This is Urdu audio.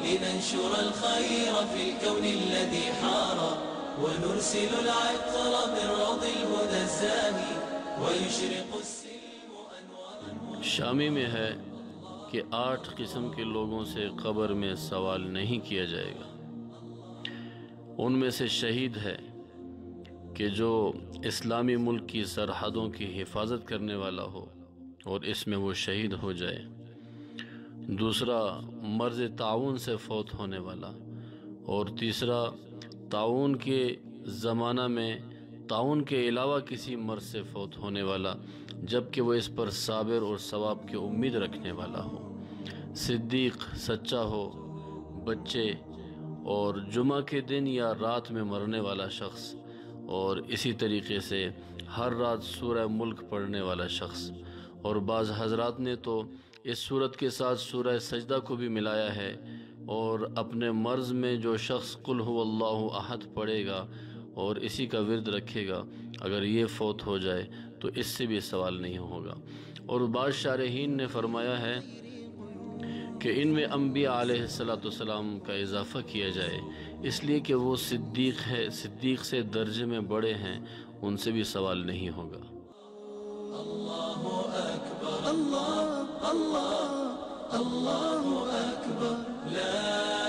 لننشر الخير في الكون الذي حار ونرسل العطر من روض الهدى الزاهي ويشرق السلم أنوارا. شامی میں ہے کہ 8 قسم کے لوگوں سے قبر میں سوال نہیں کیا جائے گا. ان میں سے شہید ہے کہ جو اسلامی ملک کی سرحدوں کی حفاظت کرنے والا ہو اور اس میں وہ شہید ہو جائے. دوسرا مرض طاعون سے فوت ہونے والا. اور تیسرا طاعون کے زمانہ میں طاعون کے علاوہ کسی مرض سے فوت ہونے والا جبکہ وہ اس پر صابر اور ثواب کی امید رکھنے والا ہو. صدیق سچا ہو. بچے اور جمعہ کے دن یا رات میں مرنے والا شخص. اور اسی طریقے سے ہر رات سورہ ملک پڑھنے والا شخص. اور بعض حضرات نے تو اس صورت کے ساتھ سورہ سجدہ کو بھی ملایا ہے. اور اپنے مرض میں جو شخص قل هو اللہ احد پڑھے گا اور اسی کا ورد رکھے گا اگر یہ فوت ہو جائے تو اس سے بھی سوال نہیں ہوگا. اور بعض شارحین نے فرمایا ہے کہ ان میں انبیاء علیہ السلام کا اضافہ کیا جائے اس لیے کہ وہ صدیق ہے، صدیق سے درجے میں بڑے ہیں، ان سے بھی سوال نہیں ہوگا. اللہ اکبر اللہ اللہ اللہ اکبر لا